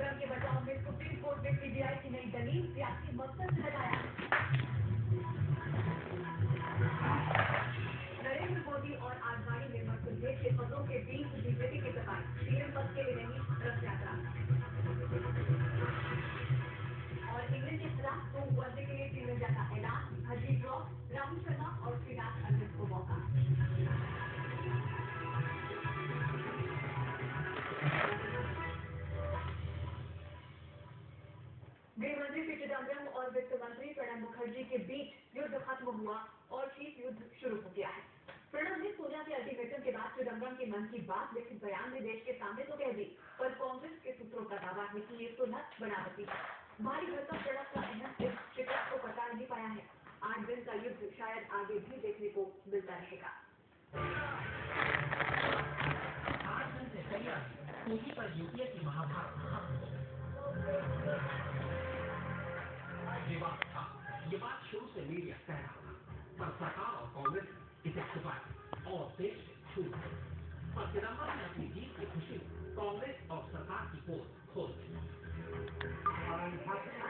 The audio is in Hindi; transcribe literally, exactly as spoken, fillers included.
चिदंबरम के बचाव में सुप्रीम कोर्ट ने सीबीआई की नई दलील सियासी मकसद से लगाया। नरेंद्र मोदी और आडवाणी ने मध्यप्रदेश के पदों के बीच बीजेपी की सफाई, सीएम पद के लिए नहीं रथ यात्रा। और इंग्लैंड के खिलाफ दो वनडे के लिए टीम इंडिया का ऐलान, हरजीत ड्रॉ, राहुल शर्मा और श्रीनाथ अरविंद को मौका। गृहमंत्री पी चिदंबरम और वित्त मंत्री प्रणब मुखर्जी के बीच युद्ध खत्म हुआ और शीत युद्ध शुरू हो गया है। प्रणब ने सोनिया के अल्टीमेटम के बाद चिदंबरम के मन की बात लिखित बयान में देश के सामने तो कह दी, पर कांग्रेस के सूत्रों का दावा है कि ये सुलह बनावटी है। भारी भरकम प्रणब का अहम इस शिकस्त को पता नहीं पाया है। आठ दिन का युद्ध शायद आगे भी देखने को मिलता रहेगा। आठ दिन से तैयारी पूंजी पर यूपीए की महाभारत ये बात था ये बात शुरू से मीडिया कह रहा था, पर सरकार और कांग्रेस इसे छुपाए और देश से छूट गई। पर चिदंबरम ने अपनी जीत की खुशी कांग्रेस और सरकार की पोल खोल दी।